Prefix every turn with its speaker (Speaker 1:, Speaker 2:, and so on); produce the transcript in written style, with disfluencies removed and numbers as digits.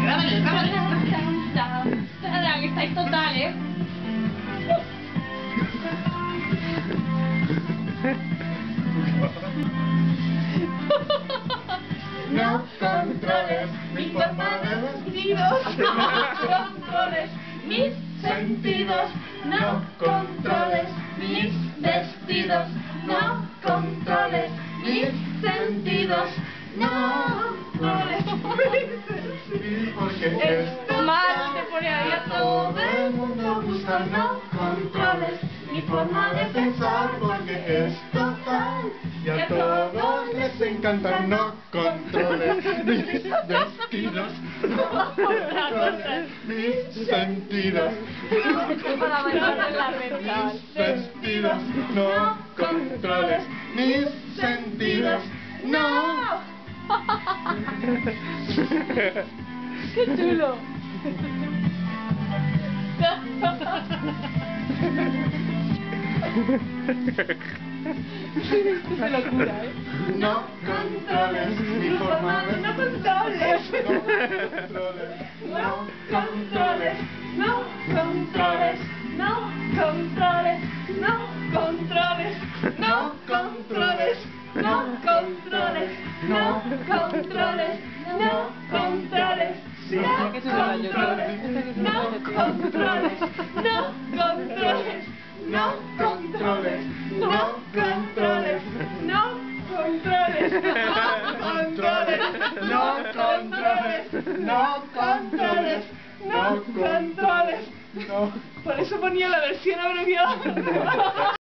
Speaker 1: grábale. Que estáis total, ¿eh?
Speaker 2: No controles mi forma de
Speaker 1: Vestidos, no controles mis sentidos, no controles mis vestidos, no controles mis sentidos, no controles
Speaker 2: Sí, porque esto
Speaker 1: mal te pone ahí
Speaker 2: a todo el mundo gusta. No controles mi forma de pensar, porque es total y a todos les encanta. No controles mis vestidos, no controles mis sentidos,
Speaker 1: para bailar en la renta.
Speaker 2: mis vestidos, no controles mis sentidos, no.
Speaker 1: ¡Qué chulo! Qué locura, ¿eh?
Speaker 2: No controles mi forma de
Speaker 1: No controles.
Speaker 2: no controles,
Speaker 1: No controles, no controles, no controles, no controles, no controles, no controles, no controles, no controles, no controles, no controles, no controles, no controles, no controles,
Speaker 2: no controles, no controles,
Speaker 1: no controles.
Speaker 2: no.
Speaker 1: Por eso ponía la versión abreviada.